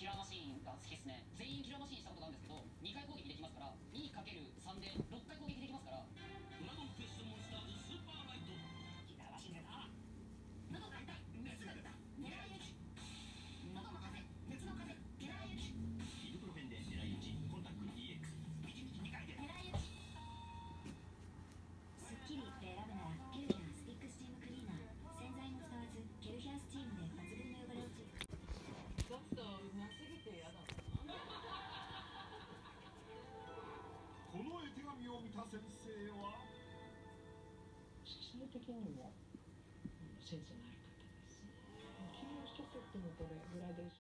キラーマシーンが好きっすね。全員キラーマシーンしたことがあるんですけど、2回攻撃できますから、2×3 で6回攻撃できますから。ドラゴンクエストモンスターズスーパーライト。キラーマシーン出た。喉が痛い、熱が出た、狙い撃ち。喉の風、熱の風、狙い撃ち。イブプロフェンで狙い撃ち、コンタック EX。1日2回で狙い撃ち。 スッキリって選ぶならケルヒャースティックスチームクリーナー。洗剤も使わずケルヒャースチームで抜群の汚れ落ち。 ちょっとうますぎて嫌だな。 この絵手紙を見た先生は色彩的にもセンスのある方です。黄色一つとってもこれグラデーション